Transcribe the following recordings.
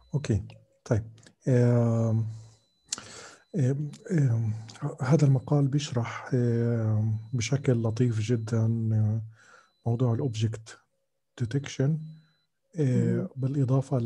اوكي. طيب. آم، آم، هذا المقال بيشرح بشكل لطيف جدا موضوع الأوبجكت ديتكشن، مم. بالإضافة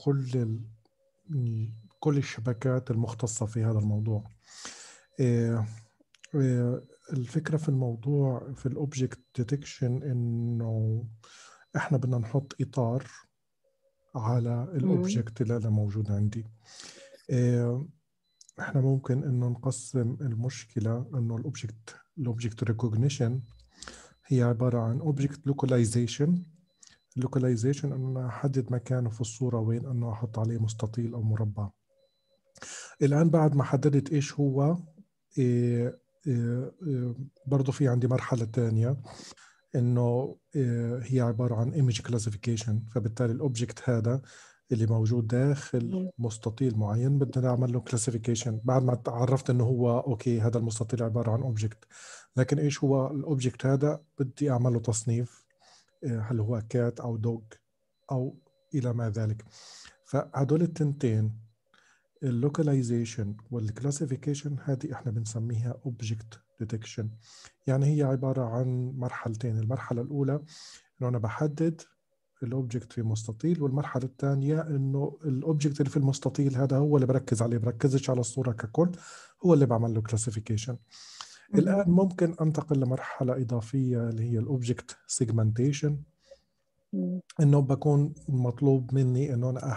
كل الشبكات المختصة في هذا الموضوع. آه، الفكرة في الموضوع في الأوبجكت ديتكشن إنه إحنا بدنا نحط إطار على مم. الأوبجكت اللي أنا موجود عندي. آه، احنا ممكن انه نقسم المشكلة انه الاوبجكت ريكوجنيشن هي عبارة عن اوبجكت لوكاليزيشن. اللوكاليزيشن انه انا احدد مكانه في الصورة وين، انه احط عليه مستطيل او مربع. الان بعد ما حددت ايش هو، إيه برضو في عندي مرحلة تانية، انه هي عبارة عن ايمج كلاسيفيكيشن. فبالتالي الاوبجكت هذا اللي موجود داخل مم. مستطيل معين بدنا نعمل له كلاسيفيكيشن بعد ما تعرفت انه هو اوكي هذا المستطيل عبارة عن اوبجكت. لكن ايش هو الاوبجكت هذا؟ بدي اعمل له تصنيف، هل هو كات او دوغ او الى ما ذلك. فهدول التنتين، اللوكاليزيشن والكلاسيفيكيشن، هذه احنا بنسميها اوبجكت ديتكشن. يعني هي عبارة عن مرحلتين. المرحلة الأولى إنه أنا بحدد الأوبجكت في مستطيل، والمرحلة الثانية إنه الأوبجكت اللي في المستطيل هذا هو اللي بركز عليه، بركزش على الصورة ككل، هو اللي بعمل له كلاسيفيكيشن. مم. الآن ممكن أنتقل لمرحلة إضافية اللي هي الأوبجكت سيجمنتيشن. مم. إنه بكون مطلوب مني إنه أنا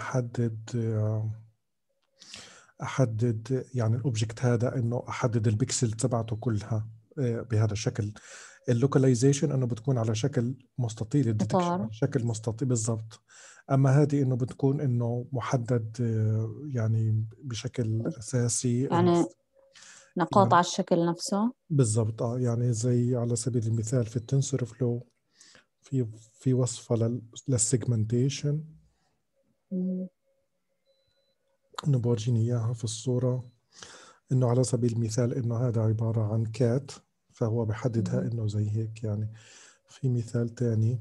أحدد يعني الأوبجكت هذا، إنه أحدد البكسل تبعته كلها بهذا الشكل. اللوكاليزيشن انه بتكون على شكل مستطيل، الديتكشن إطار. على شكل مستطيل بالضبط. اما هذه انه بتكون انه محدد يعني بشكل اساسي يعني نقاط يعني على الشكل نفسه. بالضبط. يعني زي على سبيل المثال في التنسور فلو في وصفه للسيجمنتيشن، مم. انه بورجيني اياها في الصوره. انه على سبيل المثال انه هذا عباره عن كات، فهو بحددها مم. انه زي هيك يعني. في مثال تاني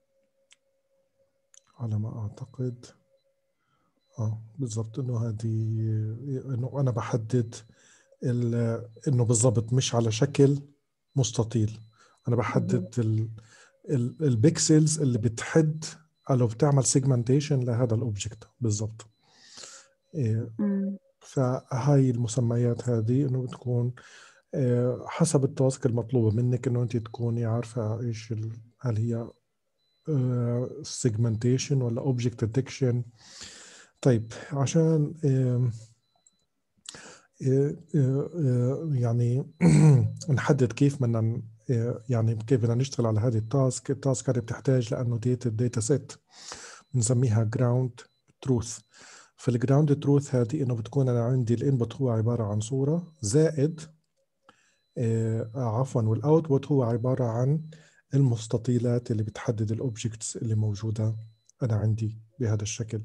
على ما اعتقد، بالضبط، انه هذه انه انا بحدد انه بالضبط مش على شكل مستطيل. انا مم. بحدد البيكسلز اللي بتحد او بتعمل سيجمنتيشن لهذا الاوبجكت بالضبط. إيه، مم. فهاي المسميات هذه انه بتكون حسب التاسك المطلوبة منك، انه انت تكوني عارفة ايش هل هي سيجمنتيشن ولا اوبجكت ديتكشن. طيب، عشان يعني نحدد كيف بدنا يعني كيف بدنا نشتغل على هذه التاسك هذه بتحتاج لانه داتا سيت بنسميها جراوند تروث. فالجراوند تروث هذه انه بتكون انا عندي الانبوت هو عباره عن صوره زائد عفوا، والاوتبوت هو عباره عن المستطيلات اللي بتحدد الاوبجكتس اللي موجوده انا عندي بهذا الشكل.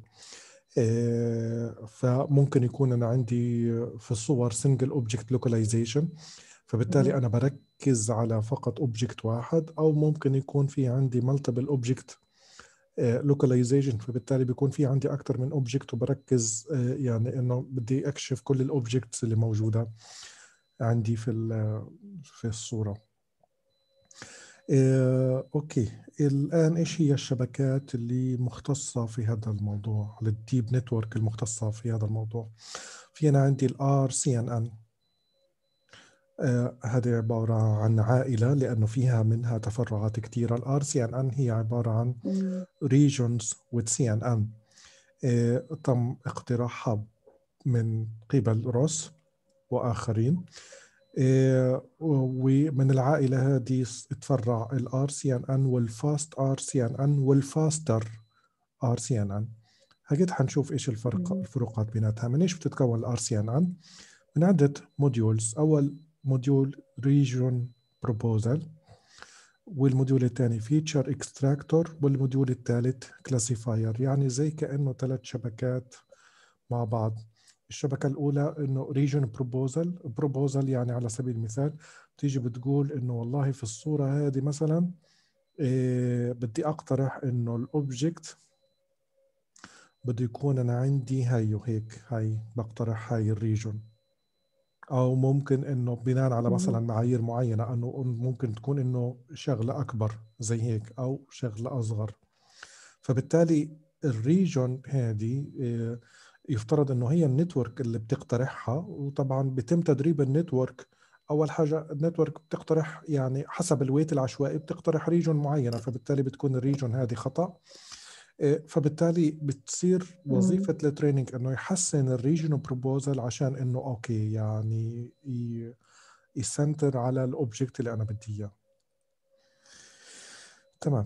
فممكن يكون أنا عندي في الصور سنجل اوبجكت لوكاليزيشن، فبالتالي مم. أنا بركز على فقط اوبجكت واحد، أو ممكن يكون في عندي مالتيبل اوبجكت لوكاليزيشن، فبالتالي بيكون في عندي أكثر من اوبجكت وبركز يعني إنه بدي أكشف كل الاوبجكتس اللي موجودة عندي في الصورة. أوكي. الآن إيش هي الشبكات اللي مختصة في هذا الموضوع، الديب نتورك المختصة في هذا الموضوع؟ في أنا عندي الار سي ان ان. هذه عبارة عن عائلة لأنه فيها منها تفرعات كثيرة. الار سي ان ان هي عبارة عن مم. regions with CNN. تم اقتراحها من قبل روس وآخرين. ومن العائلة هذه تفرع الار سي ان ان والفاست ار سي ان ان والفاستر ار سي ان ان. هجد حنشوف ايش مم. الفروقات بيناتها. من ايش بتتكون الار سي ان ان؟ من عدة موديولز. اول موديول ريجون بروبوزال، والموديول الثاني فيتشر اكستراكتور، والموديول الثالث كلاسيفاير. يعني زي كأنه ثلاث شبكات مع بعض. الشبكة الأولى إنه region proposal يعني على سبيل المثال تيجي بتقول إنه والله في الصورة هذه مثلا بدي أقترح إنه الأوبجكت بده يكون أنا عندي هاي وهيك، هاي بقترح هاي الريجون، أو ممكن إنه بناء على مثلا معايير معينة إنه ممكن تكون إنه شغلة أكبر زي هيك أو شغلة أصغر. فبالتالي الريجون هذه يفترض إنه هي النتورك اللي بتقترحها، وطبعا بيتم تدريب النتورك. أول حاجة النتورك بتقترح يعني حسب الويت العشوائي بتقترح ريجون معينة، فبالتالي بتكون الريجون هذه خطأ. فبالتالي بتصير وظيفة التريننج انه يحسن الريجن بروبوزل عشان انه اوكي يعني يسنتر على الاوبجكت اللي انا بدي اياه. تمام.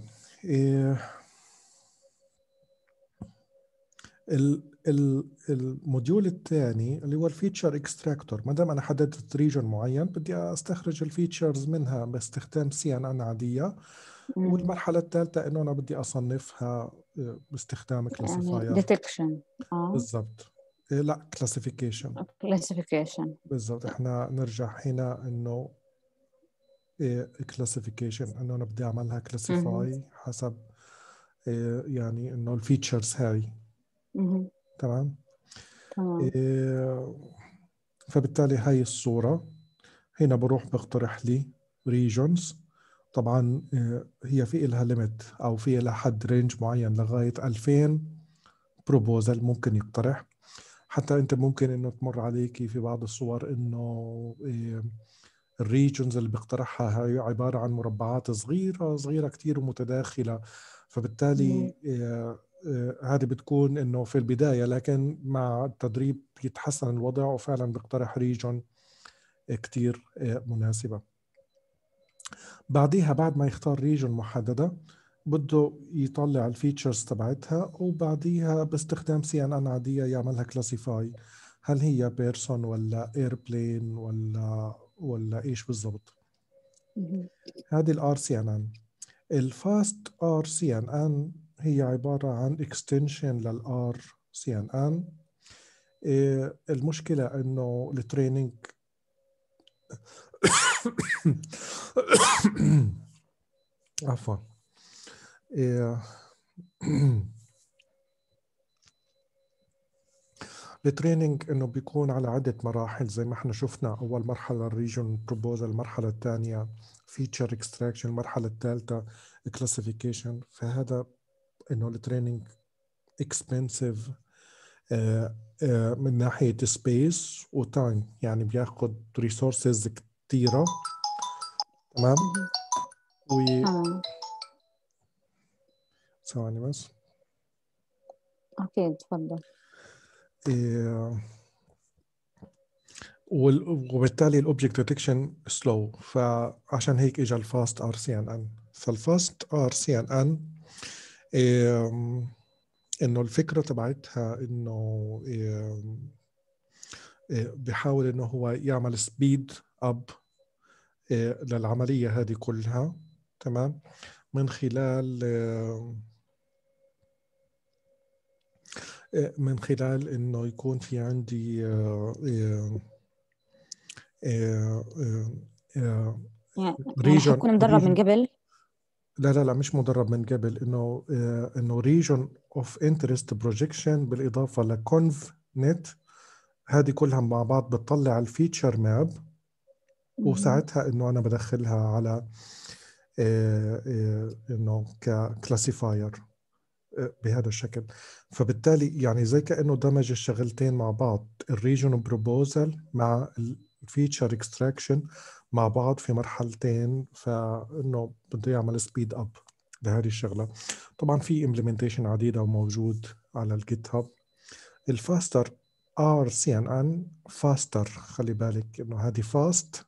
الموديول الثاني اللي هو الفيتشر اكستراكتور. ما دام انا حددت ريجن معين بدي استخرج الفيتشرز منها باستخدام CNN عادية. والمرحلة الثالثة انه انا بدي اصنفها باستخدام يعني كلاسيفاير. detection بالضبط. لا كلاسيفيكيشن. classification. بالضبط. احنا نرجع هنا انه كلاسيفيكيشن انه انا بدي اعملها كلاسيفاي حسب يعني انه الفيتشرز هاي. تمام. تمام. فبالتالي هاي الصورة هنا بروح بقترح لي regions. طبعا هي في لها ليميت او في لها حد رينج معين لغاية 2000 بروبوزل ممكن يقترح. حتى انت ممكن انه تمر عليكي في بعض الصور انه الريجنز اللي بيقترحها هي عبارة عن مربعات صغيرة صغيرة كتير ومتداخلة. فبالتالي هذه بتكون انه في البداية، لكن مع التدريب بيتحسن الوضع وفعلا بيقترح ريجن كتير مناسبة. بعديها بعد ما يختار ريجن محددة بده يطلع الفيتشرز تبعتها، وبعديها باستخدام CNN عادية يعملها كلاسيفاي. هل هي بيرسون ولا ايربلين ولا ايش بالضبط. هذه الRCNN. الفاست RCNN هي عبارة عن اكستنشن للRCNN. المشكلة انه التريننج عفوا التريننج انه بيكون على عدة مراحل زي ما احنا شفنا. اول مرحلة الريجن بروبوزال، المرحلة الثانية فيتشر اكستراكشن، المرحلة الثالثة كلاسيفيكيشن. فهذا انه التريننج اكسبنسيف من ناحية سبيس وتايم، يعني بياخد ريسورسز كتيرة. تمام. ثواني بس. أكيد تفضل. وبالتالي الاوبجكت ديتكشن سلو، فعشان هيك اجى الفاست RCNN. فالفاست RCNN انه الفكره تبعتها انه بيحاول انه هو يعمل سبيد اب للعمليه هذه كلها. تمام. من خلال انه يكون في عندي يعني حيكون مدرب من قبل؟ لا مش مدرب من قبل. انه region of interest projection بالاضافه لconv net. هذه كلها مع بعض بتطلع الفيتشر ماب، وساعتها انه انا بدخلها على انه ككلاسيفاير بهذا الشكل. فبالتالي يعني زي كأنه دمج الشغلتين مع بعض، الريجن بروبوزال مع الفيتشر اكستراكشن مع بعض في مرحلتين. فانه بده يعمل سبيد اب لهذه الشغله. طبعا في امبلمنتيشن عديده وموجود على الجيت هاب. الفاستر RCNN فاستر، خلي بالك انه هذه فاست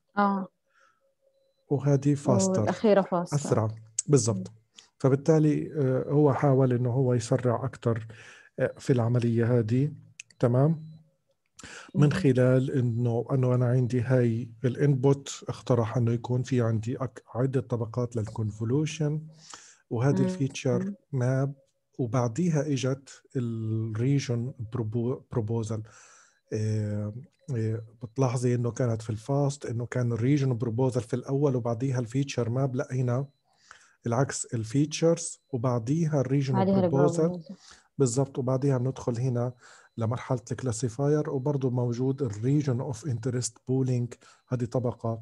وهذه فاستر والأخيرة فاستر اسرع. بالضبط. فبالتالي هو حاول انه هو يسرع اكثر في العمليه هذه. تمام. من خلال انه انا عندي هاي الانبوت، اقترح انه يكون في عندي عده طبقات للكونفولوشن وهذه الفيتشر ماب. وبعديها اجت الريجن بروبوزال. بتلاحظي انه كانت في الفاست انه كان الريجن بروبوزال في الاول وبعديها الفيتشر ماب. لا هنا العكس، الفيتشرز وبعديها الريجن بروبوزال بالضبط. وبعديها بندخل هنا لمرحلة الكلاسيفاير، وبرضه موجود الريجن اوف انترست بولينج. هذه طبقة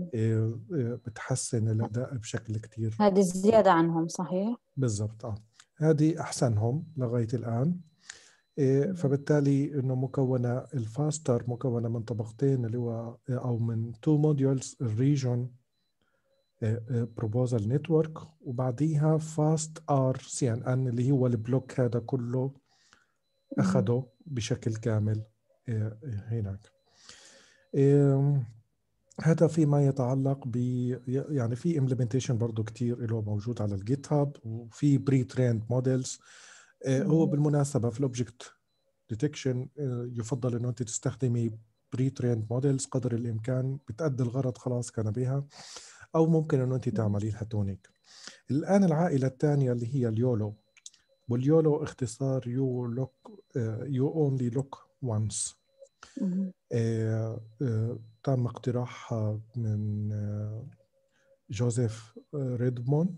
بتحسن الأداء بشكل كتير. هذه الزيادة عنهم صحيح؟ بالضبط. هذه أحسنهم لغاية الآن. فبالتالي انه مكونه الفاستر مكونه من طبقتين اللي هو او من تو موديولز، الريجن بروبوزال نتورك، وبعديها فاست ار سي ان ان اللي هو البلوك هذا كله اخذه بشكل كامل هناك. هذا فيما يتعلق ب يعني في امبلمنتيشن برضه كتير له موجود على الجيت هاب، وفي بري تريند موديلز. هو بالمناسبه في الاوبجكت ديتكشن يفضل انه انت تستخدمي بري تريند موديلز قدر الامكان، بتأدي الغرض خلاص كان بها، او ممكن انه انت تعملي لها تونيك. الان العائله الثانيه اللي هي اليولو، واليولو اختصار يو لوك يو اونلي لوك وانس. تم اقتراحها من جوزيف ريدمون.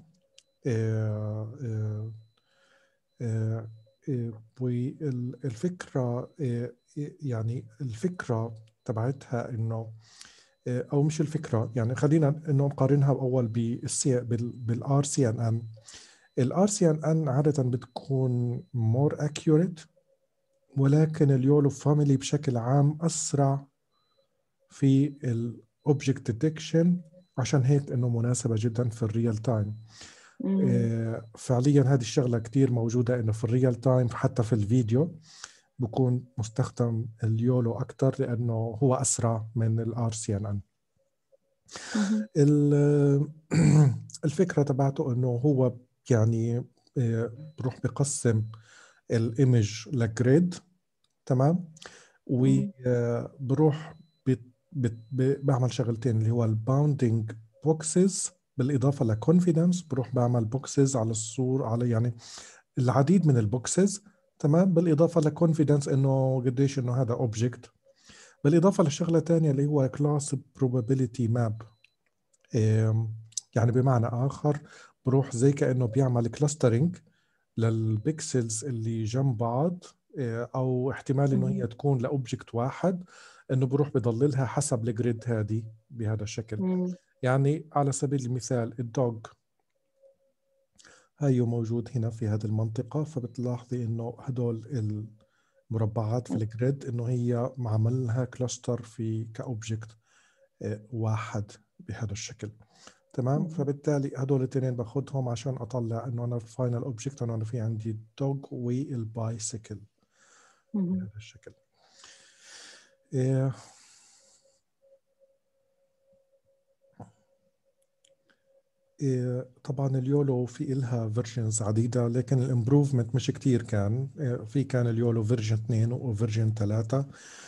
والفكرة يعني الفكرة تبعتها انه او مش الفكرة، يعني خلينا انه نقارنها اول بالار سي ان ان. الار سي ان ان عادة بتكون more accurate، ولكن اليولو فاميلي بشكل عام اسرع في الاوبجكت ديتكشن، عشان هيك انه مناسبة جدا في الريال تايم. فعليا هذه الشغلة كتير موجودة انه في الريال تايم، حتى في الفيديو بكون مستخدم اليولو اكثر لانه هو اسرع من الار سي ان ان. الفكرة تبعته انه هو يعني بروح بقسم الايمج لجريد، تمام، وبروح بعمل شغلتين اللي هو الباوندينج بوكسز بالاضافه لكونفيدنس. بروح بعمل بوكسز على الصور على يعني العديد من البوكسز، تمام، بالاضافه لكونفيدنس انه قديش انه هذا اوبجكت، بالاضافه لشغله ثانيه اللي هو كلاس بروبابيليتي ماب. يعني بمعنى اخر بروح زي كانه بيعمل كلاسترينج للبيكسلز اللي جنب بعض، او احتمال انه هي تكون لاوبجكت واحد، انه بروح بضللها حسب الجريد هذه بهذا الشكل. يعني على سبيل المثال الدوغ هايو موجود هنا في هذه المنطقة، فبتلاحظي انه هدول المربعات في الجريد انه هي معمل لها كلاستر في كاوبجكت واحد بهذا الشكل، تمام. فبالتالي هدول الاثنين باخذهم عشان اطلع انه انا الفاينل اوبجكت انه انا في عندي الدوغ والبايسيكل بهذا الشكل. طبعا اليولو في إلها فيرجنز عديدة، لكن الامبروفمنت مش كتير كان. في كان اليولو فيرجن 2 وفيرجن 3،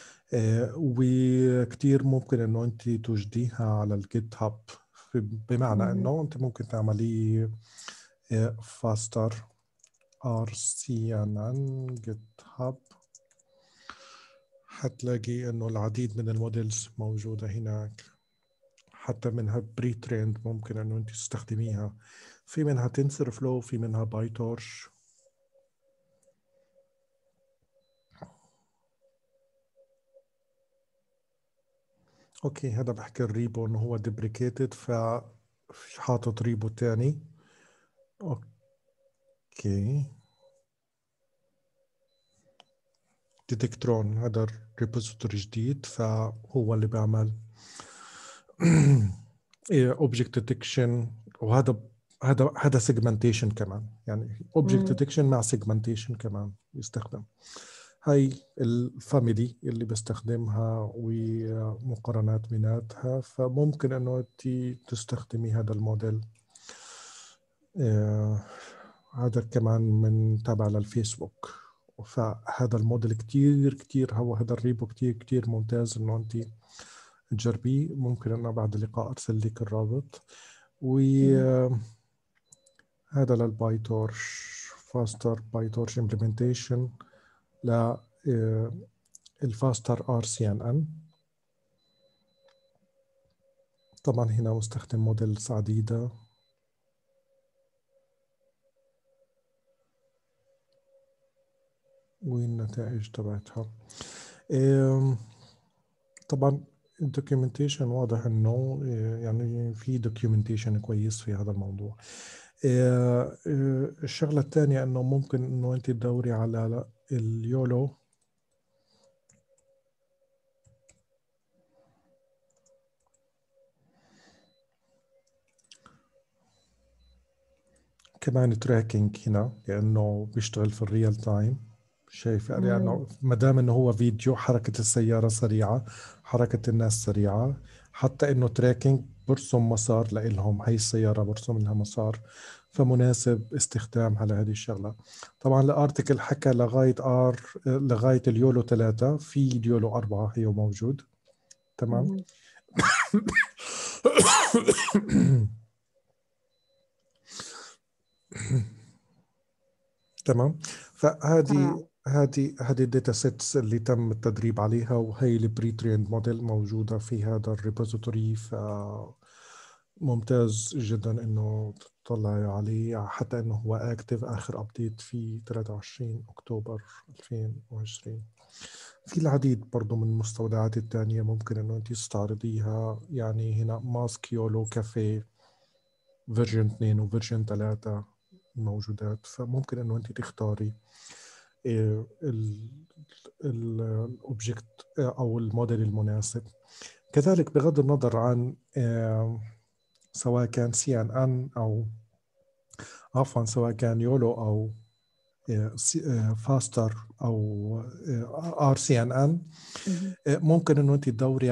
وكتير ممكن انه انت توجديها على الجيت هاب، بمعنى انه انت ممكن تعملي فاستر ار سي ان ان جيت هاب، حتلاقي انه العديد من الموديلز موجودة هناك، حتى منها بري تريند ممكن انه انت تستخدميها. في منها تنسر فلو، في منها باي تورش. اوكي، هذا بحكي الريبو انه هو ديبريكيتد، فحاطط ريبو تاني. اوكي، ديتكترون هذا الريبوزيتوري جديد، فهو اللي بيعمل اوبجكت ديتكشن، وهذا هذا سيجمنتيشن كمان، يعني اوبجكت ديتكشن مع سيجمنتيشن كمان يستخدم. هاي الفاميلي اللي بستخدمها ومقارنات بيناتها، فممكن انه انت تستخدمي هذا الموديل. هذا كمان من تابع للفيسبوك، فهذا الموديل كتير كتير، هو هذا الريبو كتير كتير ممتاز انه انت تجربيه. ممكن انه بعد اللقاء ارسل لك الرابط. وهذا للبايتورش فاستر بايتورش امبلمنتيشن ل الفاستر ار سي ان ان. طبعا هنا مستخدم موديلز عديدة. والنتائج تبعتها. إيه، طبعا الدوكيومنتيشن واضح انه يعني في دوكيومنتيشن كويس في هذا الموضوع. الشغلة الثانية انه ممكن انه انت تدوري على اليولو. كمان تراكنج هنا لانه بيشتغل في الريال تايم. شايف لانه ما دام انه هو فيديو، حركة السيارة سريعة، حركة الناس سريعة، حتى انه تراكنج برسم مسار لإلهم، هي السيارة برسم لها مسار، فمناسب استخدامها لهذه الشغلة. طبعا الارتكل حكى لغاية اليولو 3، في اليولو 4 هي موجود. تمام. تمام. فهذه تمام. هذه الداتا سيتس اللي تم التدريب عليها، وهي البري تريند موديل موجودة في هذا الريبوزيتوري. ممتاز جدا انه تطلعي عليه، حتى انه هو اكتف. اخر ابديت في 23 اكتوبر 2020. في العديد برضو من المستودعات الثانية ممكن انه انت تستعرضيها. يعني هنا ماسك يولو كافيه فيرجن 2 وفيرجن 3 موجودات، فممكن انه انت تختاري الاوبجكت او الموديل المناسب. كذلك بغض النظر عن سواء كان سي ان ان او عفوا سواء كان يولو او فاستر او ار سي ان ان، ممكن انه انت تدوري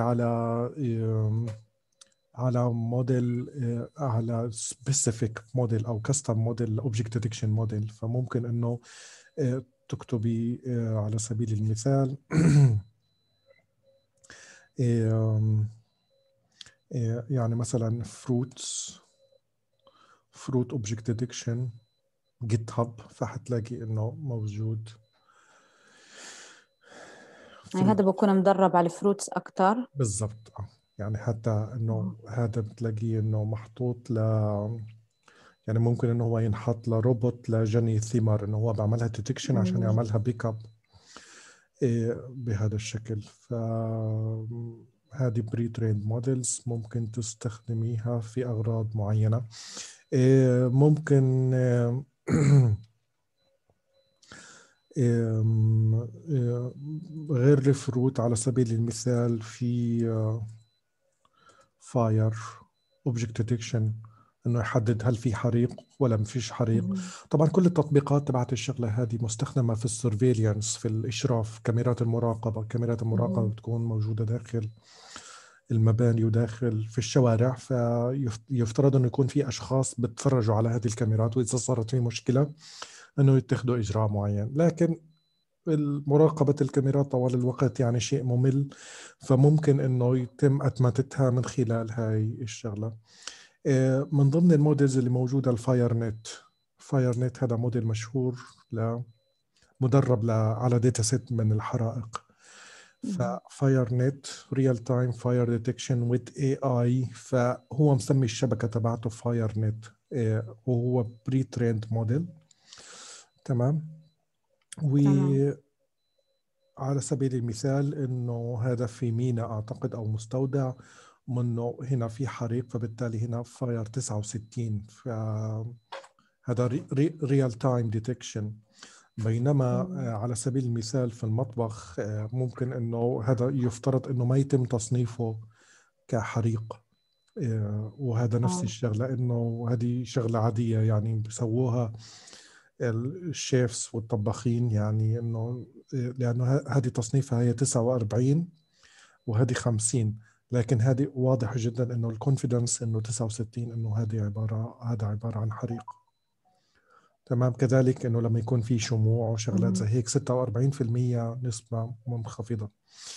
على موديل، على سبيسيفيك موديل او كاستم موديل، اوبجكت ديتكشن موديل. فممكن انه تكتبي على سبيل المثال يعني مثلا فروت اوبجكت ديتكشن جيت هاب، فحتلاقي انه موجود يعني هذا فروت. بكون مدرب على الفروتس أكتر. بالضبط. يعني حتى انه هذا بتلاقيه انه محطوط يعني ممكن انه هو ينحط لروبوت لجني ثمار، انه هو بعملها ديتكشن عشان يعملها بيك اب بهذا الشكل. هذه بري تريند موديلز ممكن تستخدميها في أغراض معينة. ممكن غير الفروت على سبيل المثال في فاير اوبجكت ديتكشن، انه يحدد هل في حريق ولا ما فيش حريق. طبعا كل التطبيقات تبعت الشغله هذه مستخدمه في السيرفيليانس، في الاشراف، كاميرات المراقبه. كاميرات المراقبه بتكون موجوده داخل المباني وداخل في الشوارع، فيفترض انه يكون في اشخاص بتفرجوا على هذه الكاميرات، واذا صارت في مشكله انه يتخذوا اجراء معين. لكن مراقبة الكاميرات طوال الوقت يعني شيء ممل، فممكن انه يتم اتمتتها من خلال هاي الشغلة. من ضمن الموديلز اللي موجودة الفاير نت. فاير نت هذا موديل مشهور، مدرب على داتا سيت من الحرائق. ففاير نت ريال تايم فاير ديتكشن وذ اي اي، فهو مسمي الشبكة تبعته فاير نت، وهو بري تريند موديل. تمام. تمام. على سبيل المثال انه هذا في ميناء اعتقد او مستودع، منه هنا في حريق، فبالتالي هنا فاير 69. فهذا ريال تايم ديتكشن. بينما على سبيل المثال في المطبخ ممكن انه هذا يفترض انه ما يتم تصنيفه كحريق. وهذا نفس الشغلة، انه هذه شغلة عادية يعني بيسووها الشيفs والطباخين. يعني انه لانه هذه تصنيفها هي 49 وهذه 50، لكن هذه واضح جدا انه الكونفيدنس انه 69، انه هذا عبارة عن حريق. تمام. كذلك انه لما يكون في شموع وشغلات زي هيك 46% نسبة منخفضة.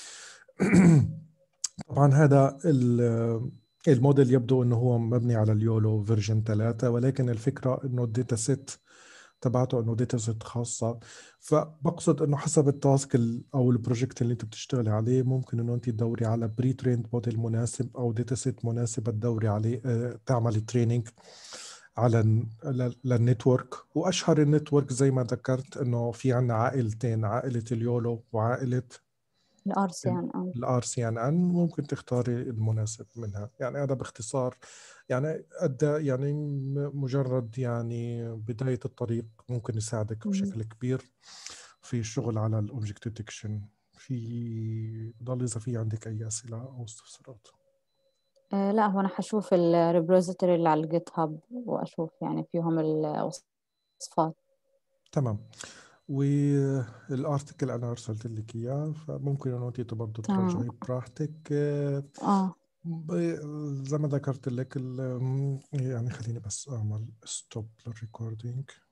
طبعا هذا الموديل يبدو انه هو مبني على اليولو فيرجن 3، ولكن الفكرة انه الداتا سيت تبعته انه داتا سيت خاصه. فبقصد انه حسب التاسك او البروجكت اللي انت بتشتغلي عليه، ممكن انه انت تدوري على بري تريند موديل مناسب او داتا سيت مناسبه تدوري عليه، تعملي تريننج على للنتورك. واشهر النتورك زي ما ذكرت انه في عندنا عائلتين، عائله اليولو وعائله الأرسيان الار سي ان ان. ممكن تختاري المناسب منها. يعني هذا باختصار، يعني ادى يعني مجرد يعني بدايه الطريق، ممكن يساعدك بشكل كبير في الشغل على الاوبجكت ديتكشن. في ضل اذا في عندك اي اسئله او استفسارات. لا، هو أنا حشوف الريبوزيتوري اللي على الجيت هاب وأشوف يعني فيهم الوصفات. تمام. والارتكل انا ارسلت لك اياه، فممكن انه انت برضه تمام. تراجعي براحتك. اه زي ما ذكرت لك يعني خليني بس اعمل ستوب للريكوردينج.